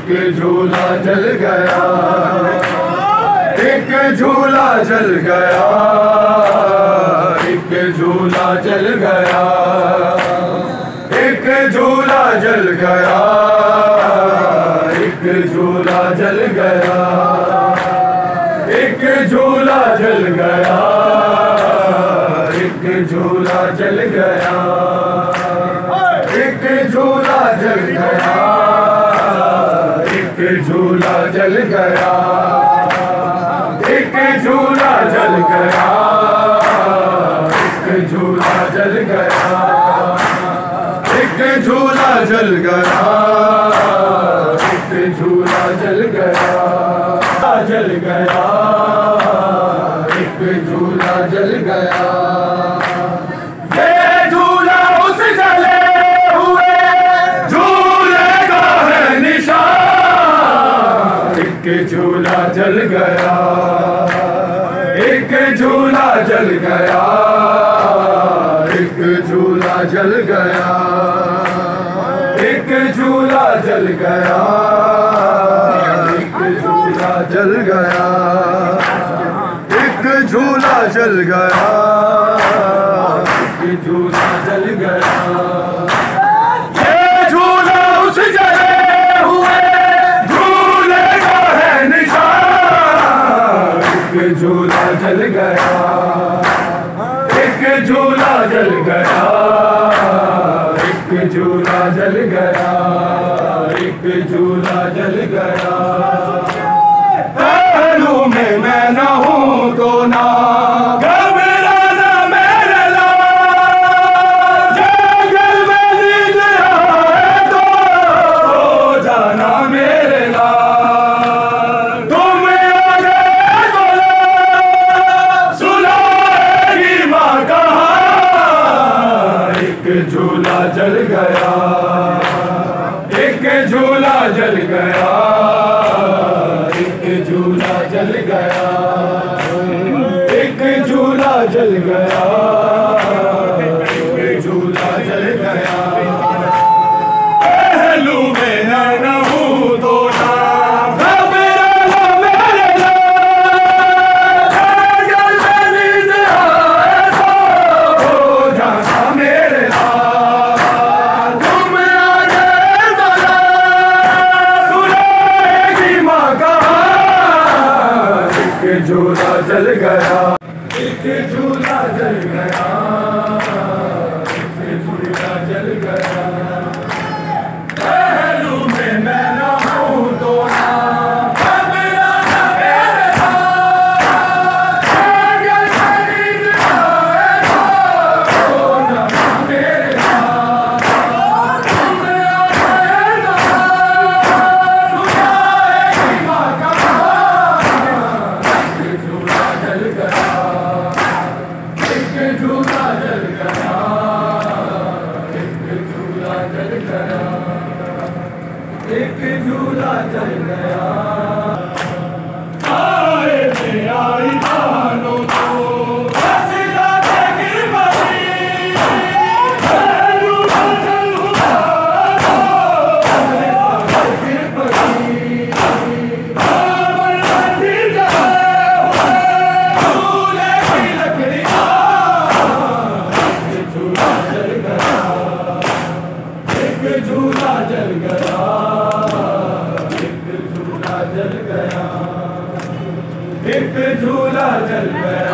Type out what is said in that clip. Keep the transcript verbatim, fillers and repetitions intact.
एक झूला जल गया, एक झूला जल गया, एक झूला जल गया, एक झूला जल गया, एक झूला जल गया, एक झूला जल गया, एक झूला जल गया, एक झूला जल गया, एक झूला जल गया, एक झूला जल गया, एक झूला जल गया, एक झूला जल गया, एक झूला जल गया, जल गया, एक झूला जल गया। ये झूला उस जले हुए झूले का है निशान। एक झूला जल गया, एक झूला जल गया, एक झूला जल गया, एक झूला जल गया, एक झूला जल गया, एक झूला जल गया, एक झूला जल गया। ये झूला उस जले हुए झूले का है निशान। एक झूला जल गया, एक झूला जल गया, एक झूला जल गया, एक झूला जल गया। पहलू में मैं न हूँ तो ना घबराना मेरे लाल। जंगल में नींद आए तो सो जाना मेरे लाल। तुम आगे बोलो सुनाएगी माँ कहाँ। एक झूला जल गया, एक झूला जल गया, एक झूला जल गया, एक झूला जल गया, एक झूला जल गया। पहलू में न हूँ तो ना घबराना मेरे लाल। जंगल में नींद आए तो हो जाना मेरे लाल। तुम आगे बोलो सुनाएगी माँ कहाँ। एक झूला जल गया, एक झूला जल गया, एक झूला जल गया। पहलू में मैं न हूँ तो ना घबराना मेरे लाल। जंगल में नींद आए तो हो जाना मेरे लाल। तुम आगे बोलो सुनाएगी माँ कहाँ। एक झूला जल गया, एक झूला जल गया, एक झूला जल गया, एक झूला जल गया। आए में आई मानो तो बस जाते गिर पड़ी। पहलू में जल हुआ तो गिर पड़ी। दामन बंधी जले हुए झूले की लकड़ियाँ। एक झूला जल गया, एक झूला जल गया, एक झूला जल गया, एक झूला जल गया।